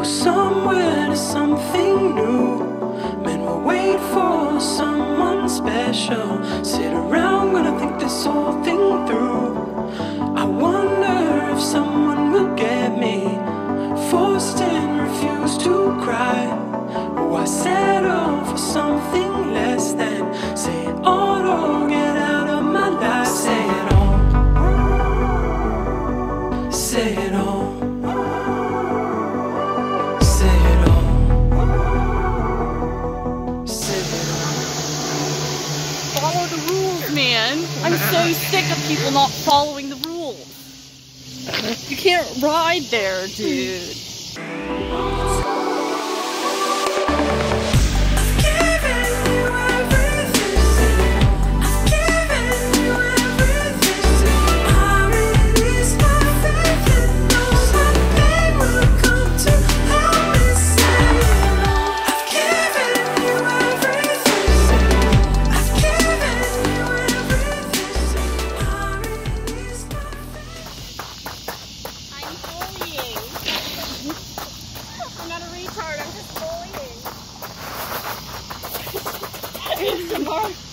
go somewhere to something new. Men will wait for someone special. Sit around when I think this whole thing through. I wonder if someone will get me. Forced and refuse to cry. Oh, I settle for something less than say it all or get out of my life. Say it all. Say it all. Say it all. Say it all. Follow the rules, man. I'm so sick of people not following the rules. You can't ride there, dude. I'm not a retard, I'm just bullying.